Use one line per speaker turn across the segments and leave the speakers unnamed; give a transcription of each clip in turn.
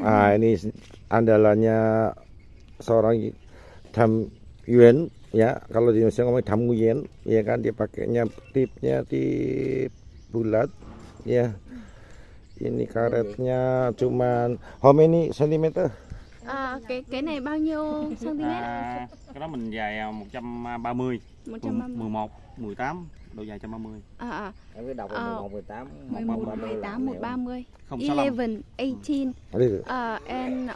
Ah, ini andalannya seorang Dam Nguyen ya. Kalau di Indonesia ngomong Dam Nguyen ya kan, dia pakainya tipnya tip bulat ya. Ini karetnya cuman how many centimeter?
Cái này bao nhiêu cm?
Cái đó mình dài 130, 11, 18, độ dài 130.
Em cứ đọc là 11, 18,
11, 18, 130.
065.
11, 18, and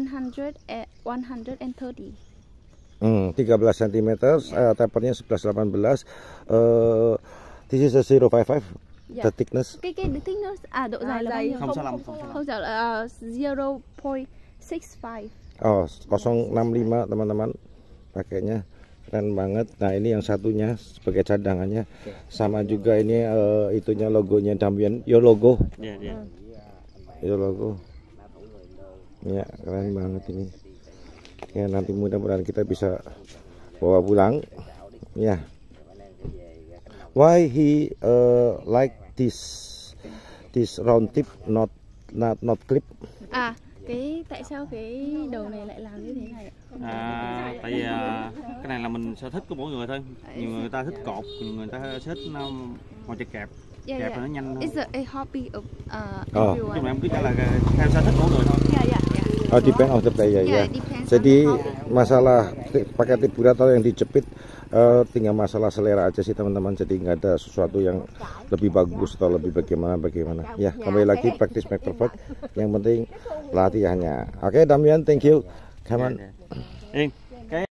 130.
13 cm, tapernya 11 18. This is a 055. The thickness.
Cái thickness độ dài là bao nhiêu?
065.
Không dài là 0.65.
Oh, 065 teman-teman. Pakainya keren banget. Nah, ini yang satunya sebagai cadangannya. Sama juga ini itunya logonya Dam Nguyen. Yo logo.
Iya.
Yo logo. Ya, keren banget ini. Ya, nanti mudah-mudahan kita bisa bawa pulang. Ya. Why he like this round tip not clip?
Tại sao cái đầu này lại làm như thế này ạ?
Tại vì cái này là mình sở thích của mỗi người thôi. Nhiều người ta thích cột, nhiều người ta thích nó màu chật kẹp. Kẹp nó nhanh hơn.
It's a hobby of
everyone. Nhưng mà em cứ cho là theo sở thích mỗi người thôi.
Oh, depend on the player ya. Jadi masalah pakai tip bulat atau yang dijepit tinggal masalah selera aja sih teman-teman. Jadi nggak ada sesuatu yang lebih bagus atau lebih bagaimana. Ya, kembali lagi practice make perfect. Yang penting latihannya. Oke, Dam Nguyen, thank you. Come on.